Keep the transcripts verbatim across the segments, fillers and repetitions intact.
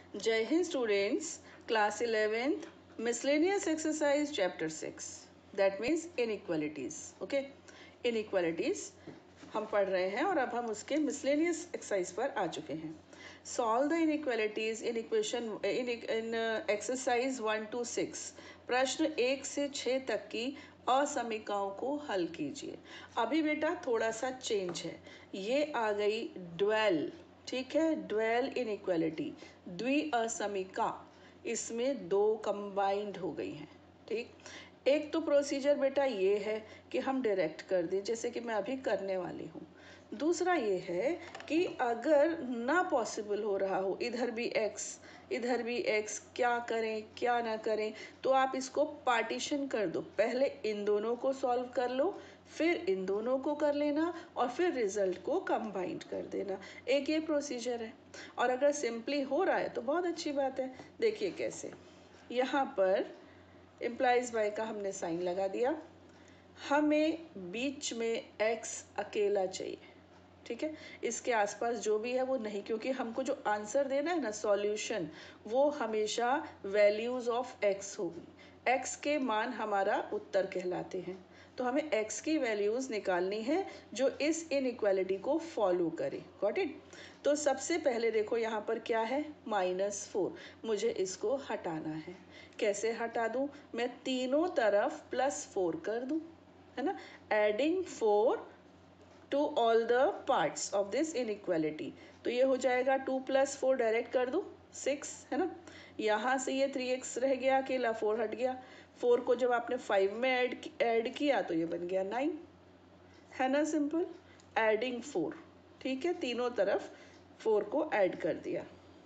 Jai Hind students, class eleventh, miscellaneous exercise chapter six. That means inequalities. Okay, inequalities हम पढ़ रहे हैं और अब हम उसके miscellaneous exercise पर आ चुके हैं. Solve the inequalities in equation in, in uh, exercise one to six. प्रश्न एक से छः तक की असमीकाओं को हल कीजिए. अभी बेटा थोड़ा सा चेंज है. ये आ गई ड्वेल. ठीक है, ड्वेल इनइक्वालिटी, द्वि असमीका. इसमें दो कंबाइंड हो गई हैं. ठीक, एक तो प्रोसीजर बेटा ये है कि हम डायरेक्ट कर दें, जैसे कि मैं अभी करने वाली हूँ. दूसरा ये है कि अगर ना पॉसिबल हो रहा हो, इधर भी x इधर भी x, क्या करें क्या ना करें, तो आप इसको पार्टीशन कर दो. पहले इन दोनों को सॉल्व कर लो, फिर इन दोनों को कर लेना और फिर रिजल्ट को कंबाइंड कर देना. एक ये प्रोसीजर है. और अगर सिंपली हो रहा है तो बहुत अच्छी बात है. देखिए कैसे, यहाँ पर इम्प्लाइज बाय का हमने साइन लगा दिया. हमें बीच में x अकेला चाहिए. ठीक है, इसके आसपास जो भी है वो नहीं, क्योंकि हमको जो आंसर देना है ना, सॉल्यूशन, वो हमेशा वैल्यूज ऑफ x होगी. x के मान हमारा उत्तर कहलाते हैं. तो हमें x की वैल्यूज निकालनी है जो इस इनइक्वालिटी को फॉलो करे. Got it. तो सबसे पहले देखो यहाँ पर क्या है, माइनस फोर. मुझे इसको हटाना है. कैसे हटा दूँ? मैं तीनों तरफ प्लस फोर कर दूँ, है ना. Adding four to all the parts of this inequality. तो ये हो जाएगा टू प्लस फोर, डायरेक्ट कर दूँ, सिक्स, है ना. यहाँ से ये थ्री एक्स रह गया अकेला, फोर हट गया. फोर को जब आपने फाइव में ऐड ऐड किया तो ये बन गया नाइन, है ना. Simple adding four. ठीक है, तीनों तरफ फोर को ऐड कर दिया.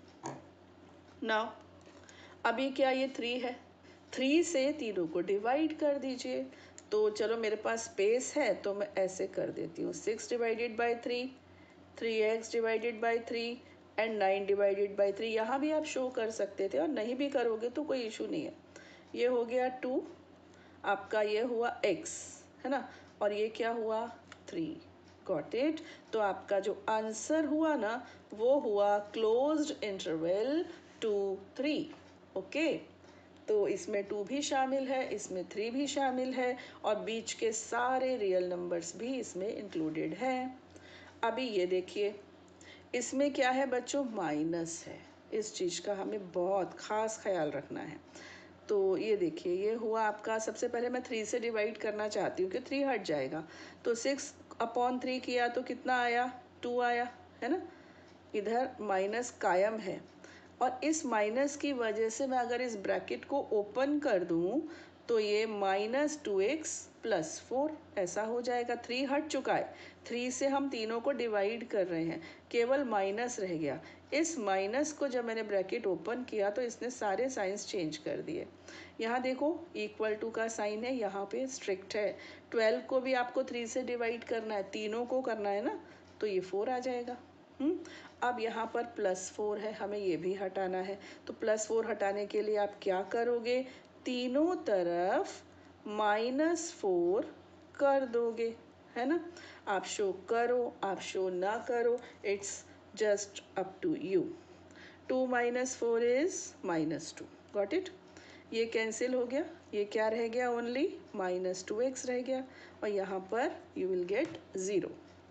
नाउ अभी क्या, ये थ्री है, थ्री से तीनों को डिवाइड कर दीजिए. तो चलो मेरे पास स्पेस है तो मैं ऐसे कर देती हूँ, six divided by three, three x divided by three and nine divided by three. यहाँ भी आप शो कर सकते थे और नहीं भी करोगे तो कोई इशू नहीं है. ये हो गया टू, आपका ये हुआ x, है ना, और ये क्या हुआ, थ्री. Got it. तो आपका जो आंसर हुआ ना, वो हुआ closed interval two three. Okay, तो इसमें टू भी शामिल है, इसमें थ्री भी शामिल है और बीच के सारे रियल नंबर्स भी इसमें इंक्लूडेड हैं. अभी ये देखिए, इसमें क्या है बच्चों, माइनस है. इस चीज़ का हमें बहुत ख़ास ख्याल रखना है. तो ये देखिए, ये हुआ आपका, सबसे पहले मैं थ्री से डिवाइड करना चाहती हूँ कि थ्री हट जाएगा. तो सिक्स अपॉन थ्री किया तो कितना आया, टू आया, है ना. इधर माइनस कायम है और इस माइनस की वजह से मैं अगर इस ब्रैकेट को ओपन कर दूं तो ये minus two x plus four ऐसा हो जाएगा. थ्री हट चुका है, थ्री से हम तीनों को डिवाइड कर रहे हैं, केवल माइनस रह गया. इस माइनस को जब मैंने ब्रैकेट ओपन किया तो इसने सारे साइंस चेंज कर दिए. यहाँ देखो इक्वल टू का साइन है, यहाँ पे स्ट्रिक्ट है. ट्वेल्व को भी आपको थ्री से डिवाइड करना है, तीनों को करना है ना, तो ये फोर आ जाएगा. हम्म अब यहाँ पर प्लस फोर है, हमें ये भी हटाना है. तो प्लस फोर हटाने के लिए आप क्या करोगे, तीनों तरफ माइनस फोर कर दोगे, है ना. आप शो करो, आप शो ना करो, it's just up to you. Two minus four is minus two. Got it. ये कैंसिल हो गया, ये क्या रह गया, ओनली माइनस टू एक्स रह गया और यहाँ पर you will get zero.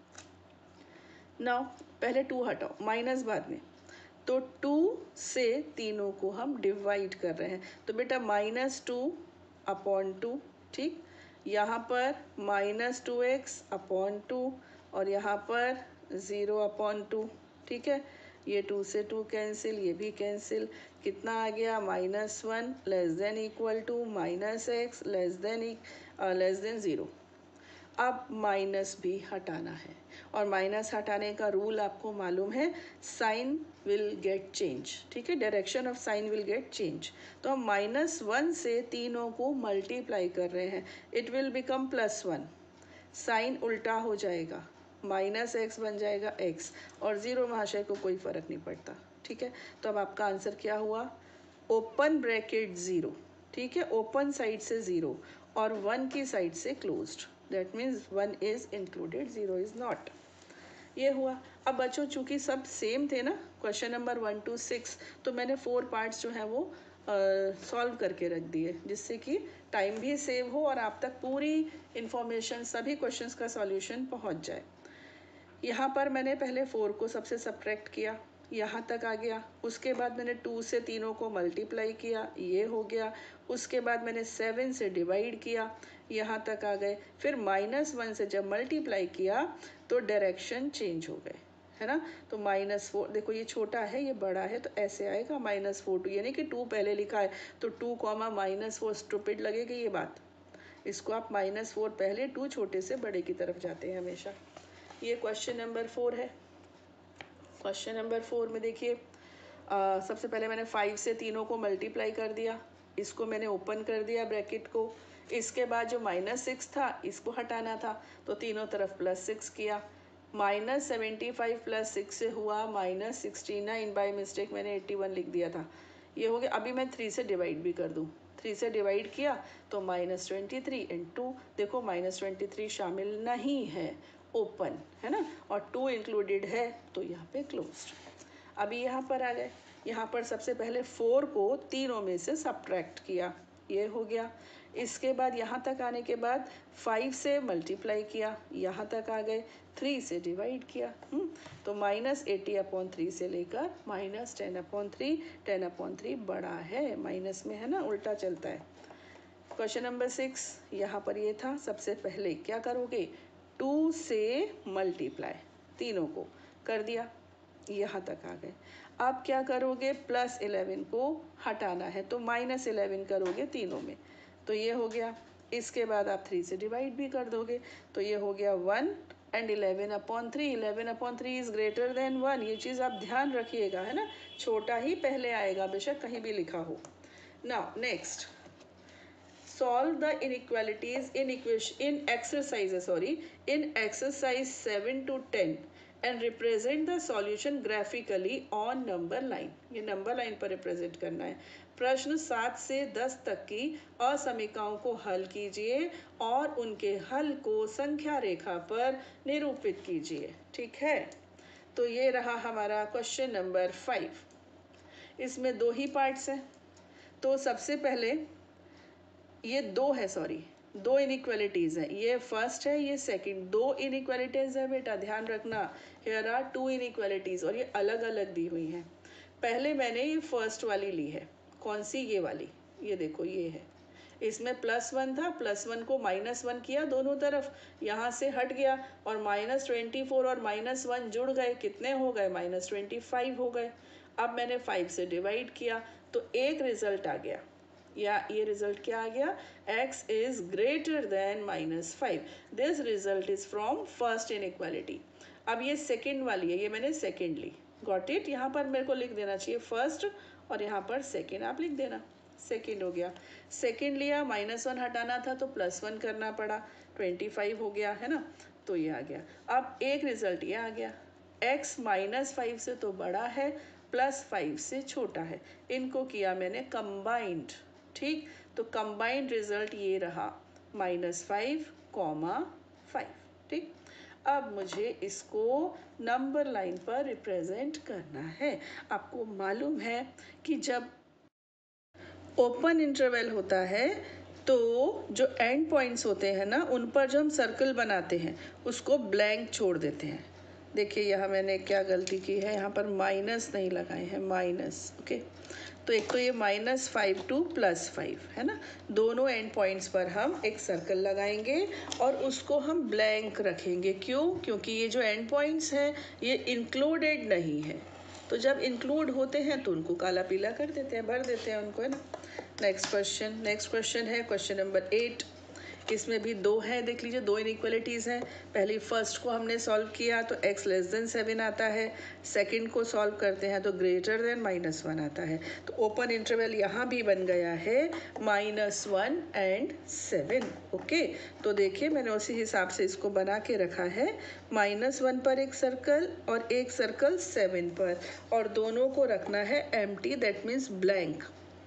Now पहले टू हटाओ, माइनस बाद में. तो टू से तीनों को हम डिवाइड कर रहे हैं, तो बेटा माइनस टू अपॉन टू. ठीक, यहाँ पर minus two x upon two और यहाँ पर ज़ीरो अपॉन टू. ठीक है, ये टू से टू कैंसिल, ये भी कैंसिल. कितना आ गया, minus one less than equal to minus x less than less than zero. अब माइनस भी हटाना है और माइनस हटाने का रूल आपको मालूम है, साइन विल गेट चेंज. ठीक है, direction of sign will get change. तो हम माइनस वन से तीनों को मल्टीप्लाई कर रहे हैं, it will become plus one. Sign उल्टा हो जाएगा, माइनस एक्स बन जाएगा एक्स और ज़ीरो महाशय को कोई फ़र्क नहीं पड़ता. ठीक है, तो अब आपका आंसर क्या हुआ, ओपन ब्रैकेट ज़ीरो. ठीक है, ओपन साइड से ज़ीरो और वन की साइड से closed. That means one is included, zero is not. ये हुआ। अब बच्चों चूंकि सब सेम थे ना, question number one two six, तो मैंने फोर पार्ट्स जो हैं वो सॉल्व करके रख दिए, जिससे कि टाइम भी सेव हो और आप तक पूरी इंफॉर्मेशन, सभी क्वेश्चंस का सॉल्यूशन पहुंच जाए। यहाँ पर मैंने पहले फोर को सबसे सब्ट्रैक्ट किया, यहाँ तक आ गया। उसके बाद मैंने टू से तीनों को मल्टीप्लाई किया, ये हो गया। उसके बाद मैंने सेवन से डिवाइड किया, यहाँ तक आ गए। फिर माइनस वन से जब मल्टीप्लाई किया तो डायरेक्शन चेंज हो गए, है ना। तो माइनस फोर, देखो ये छोटा है ये बड़ा है, तो ऐसे आएगा माइनस फोर टू, यानी कि टू पहले लिखा है तो two comma minus four, stupid लगेगी ये बात। इसको आप माइनस फोर पहले, टू छोटे से बड़े की तरफ जाते हैं हमेशा। ये क्वेश्चन नंबर फोर है। क्वेश्चन नंबर फोर में देखिए, सबसे पहले मैंने फाइव से तीनों को मल्टीप्लाई कर दिया, इसको मैंने ओपन कर दिया ब्रैकेट को। इसके बाद जो माइनस सिक्स था इसको हटाना था, तो तीनों तरफ प्लस सिक्स किया। Minus seventy five plus six से हुआ minus sixty nine, by mistake मैंने एट्टी वन लिख दिया था, ये हो गया। अभी मैं थ्री से डिवाइड भी कर दूँ, थ्री से डिवाइड किया तो minus twenty three and two, देखो माइनस ट्वेंटी थ्री शामिल नहीं है, ओपन है ना, और टू इंक्लूडेड है तो यहाँ पे क्लोज्ड। अभी यहाँ पर आ गए, यहाँ पर सबसे पहले फोर को तीनों में से सब्ट्रैक्ट किया, ये हो गया। इसके बाद यहाँ तक आने के बाद फाइव से मल्टीप्लाई किया, यहाँ तक आ गए। थ्री से डिवाइड किया, हुँ? तो माइनस एटी अपॉन थ्री से लेकर minus ten upon three, ten upon three बड़ा है, माइनस में है ना, उल्टा चलता है। क्वेश्चन नंबर सिक्स, यहाँ पर ये था, सबसे पहले क्या करोगे, टू से मल्टीप्लाई, तीनों को कर दिया, यहाँ तक आ गए। अब क्या करोगे, प्लस इलेवन को हटाना है तो माइनस इलेवन करोगे तीनों में, तो ये हो गया। इसके बाद आप थ्री से डिवाइड भी कर दोगे, तो ये हो गया one and eleven upon three, eleven upon three is greater than one, ये चीज़ आप ध्यान रखिएगा, है ना, छोटा ही पहले आएगा बेशक कहीं भी लिखा हो। Now next, solve the inequalities in equation in exercises sorry in exercise seven to ten and represent the solution graphically on number line। ये नंबर लाइन पर रिप्रेजेंट करना है। प्रश्न सात से दस तक की असमीकाओं को हल कीजिए और उनके हल को संख्या रेखा पर निरूपित कीजिए, ठीक है। तो ये रहा हमारा क्वेश्चन नंबर फाइव। इसमें दो ही पार्ट्स हैं, तो सबसे पहले ये दो है, सॉरी दो इनइक्वालिटीज़ हैं, ये फर्स्ट है ये सेकंड, दो इनइक्वालिटीज़ है बेटा, ध्यान रखना। हियर आर टू इनइक्वालिटीज़ और ये अलग अलग दी हुई हैं। पहले मैंने ये फर्स्ट वाली ली है, कौन सी, ये वाली, ये देखो ये है। इसमें प्लस वन था, प्लस वन को माइनस वन किया दोनों तरफ, यहाँ से हट गया और माइनस ट्वेंटी फोर और माइनस वन जुड़ गए, कितने हो गए, माइनस ट्वेंटी फाइव हो गए। अब मैंने फाइव से डिवाइड किया तो एक रिजल्ट आ गया, या ये रिजल्ट क्या आ गया, x is greater than minus five, this result is from first inequality. अब ये सेकंड वाली है, ये मैंने सेकंड ली, गॉट इट। यहाँ पर मेरे को लिख देना चाहिए फर्स्ट और यहाँ पर सेकंड आप लिख देना, सेकंड हो गया। सेकंड लिया, माइनस वन हटाना था तो प्लस वन करना पड़ा, ट्वेंटी फाइव हो गया, है ना, तो ये आ गया। अब एक रिजल्ट ये आ गया, x माइनस फाइव से तो बड़ा है, प्लस फाइव से छोटा है, इनको किया मैंने कंबाइंड, ठीक। तो कंबाइंड रिजल्ट ये रहा, माइनस फाइव कॉमा फाइव, ठीक। अब मुझे इसको नंबर लाइन पर रिप्रेजेंट करना है। आपको मालूम है कि जब ओपन इंटरवल होता है तो जो एंड पॉइंट्स होते हैं ना, उन पर जो हम सर्कल बनाते हैं उसको ब्लैंक छोड़ देते हैं। देखिए यहाँ मैंने क्या गलती की है, यहाँ पर माइनस नहीं लगाए हैं, माइनस, ओके। तो एक तो ये minus five to plus five है ना, दोनों एंड पॉइंट्स पर हम एक सर्कल लगाएंगे और उसको हम ब्लैंक रखेंगे। क्यों? क्योंकि ये जो एंड पॉइंट्स हैं ये इंक्लूडेड नहीं है, तो जब इंक्लूड होते हैं तो उनको काला पीला कर देते हैं, भर देते हैं उनको, है ना। नेक्स्ट क्वेश्चन, नेक्स्ट क्वेश्चन है क्वेश्चन नंबर एट। इसमें भी दो है, देख लीजिए दो इनइक्वालिटीज़ हैं। पहली फर्स्ट को हमने सॉल्व किया तो x लेस देन सेवन आता है, सेकंड को सॉल्व करते हैं तो ग्रेटर देन माइनस वन आता है। तो ओपन इंटरवल यहाँ भी बन गया है minus one and seven, okay. तो देखिए मैंने उसी हिसाब से इसको बना के रखा है, माइनस वन पर एक सर्कल और एक सर्कल सेवन पर, और दोनों को रखना है एम्प्टी, दैट मीन्स ब्लैंक।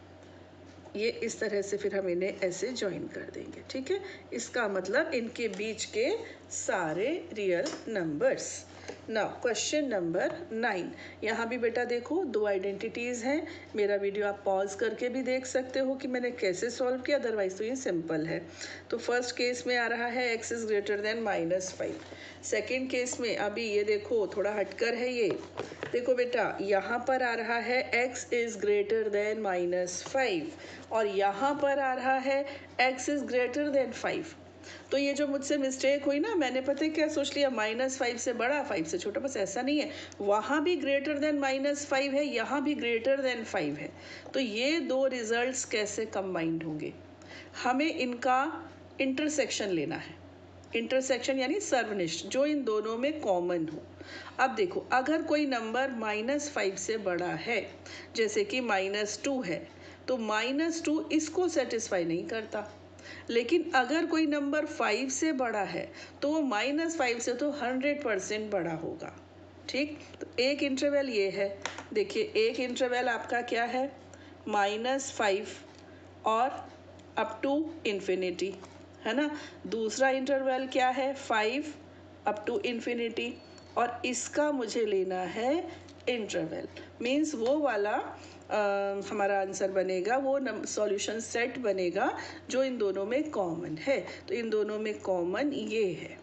ये इस तरह से फिर हम इन्हें ऐसे ज्वाइन कर देंगे, ठीक है। इसका मतलब इनके बीच के सारे real numbers, now question number nine. यहाँ भी बेटा देखो दो आइडेंटिटीज़ हैं। मेरा वीडियो आप पॉज करके भी देख सकते हो कि मैंने कैसे सॉल्व किया, अदरवाइज तो ये सिंपल है। तो फर्स्ट केस में आ रहा है x is greater than minus five. Second case में अभी ये देखो थोड़ा हटकर है ये। देखो बेटा यहाँ पर आ रहा है x is greater than minus five और यहाँ पर आ रहा है x is greater than five. तो ये जो मुझसे मिस्टेक हुई ना, मैंने पता है क्या सोच लिया, माइनस फाइव से बड़ा फाइव से छोटा, बस ऐसा नहीं है। वहाँ भी ग्रेटर देन माइनस फाइव है, यहाँ भी ग्रेटर देन फाइव है। तो ये दो रिजल्ट्स कैसे कंबाइंड होंगे, हमें इनका इंटरसेक्शन लेना है। इंटरसेक्शन यानी सर्वनिष्ठ, जो इन दोनों में कॉमन हो। अब देखो अगर कोई नंबर माइनस फाइव से बड़ा है, जैसे कि माइनस टू है, तो माइनस टू इसको सेटिस्फाई नहीं करता। लेकिन अगर कोई नंबर फाइव से बड़ा है तो वो माइनस फाइव से तो हंड्रेड परसेंट बड़ा होगा। ठीक, तो एक इंटरवल ये है। देखिए एक इंटरवल आपका क्या है, माइनस फाइव और अप टू इन्फिनिटी, है ना। दूसरा इंटरवल क्या है, फाइव अप टू इन्फिनिटी। और इसका मुझे लेना है इंटरवल, मीन्स वो वाला Uh, हमारा आंसर बनेगा, वो सॉल्यूशन सेट बनेगा जो इन दोनों में कॉमन है। तो इन दोनों में कॉमन ये है,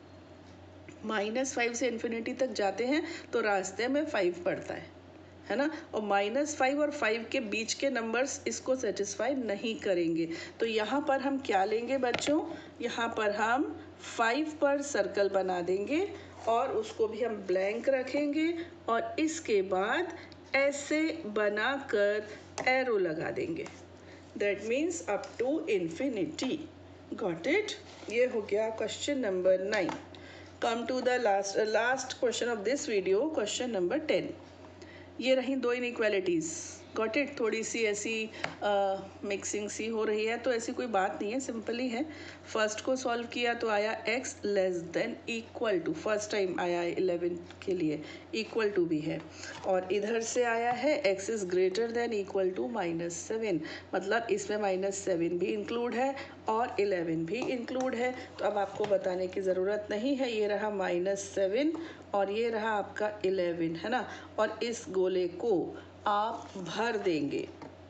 माइनस फाइव से इन्फिनिटी तक जाते हैं तो रास्ते में फाइव पड़ता है, है ना। और माइनस फाइव और फाइव के बीच के नंबर्स इसको सेटिस्फाई नहीं करेंगे। तो यहाँ पर हम क्या लेंगे बच्चों, यहाँ पर हम फाइव पर सर्कल बना देंगे और उसको भी हम ब्लैंक रखेंगे और इसके बाद ऐसे बनाकर एरो लगा देंगे। That means up to infinity. Got it. ये हो गया question number nine. Come to the last last question of this video, question number ten. ये रही दो इनइक्वालिटीज़। Got it. थोड़ी सी ऐसी मिक्सिंग सी हो रही है, तो ऐसी कोई बात नहीं है, सिंपल ही है। फर्स्ट को सॉल्व किया तो आया x less than equal to, first time आया है इलेवन के लिए, इक्वल टू भी है। और इधर से आया है x is greater than equal to minus seven, मतलब इसमें माइनस सेवन भी इंक्लूड है और इलेवन भी इंक्लूड है। तो अब आपको बताने की ज़रूरत नहीं है, ये रहा माइनस सेवन और ये रहा आपका इलेवन, है ना। और इस गोले को आप भर देंगे,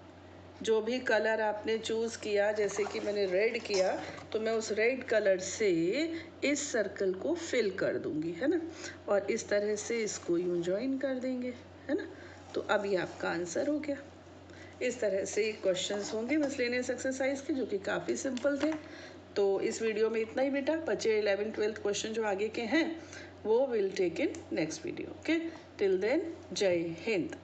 जो भी कलर आपने चूज़ किया, जैसे कि मैंने रेड किया तो मैं उस रेड कलर से इस सर्कल को फिल कर दूंगी, है ना। और इस तरह से इसको यूं ज्वाइन कर देंगे, है ना। तो अब ये आपका आंसर हो गया। इस तरह से क्वेश्चंस होंगे मिसलेनियस एक्सरसाइज के, जो कि काफ़ी सिंपल थे। तो इस वीडियो में इतना ही बेटा। बचे इलेवन ट्वेल्थ क्वेश्चन जो आगे के हैं वो will take in next video. Okay, till then जय हिंद।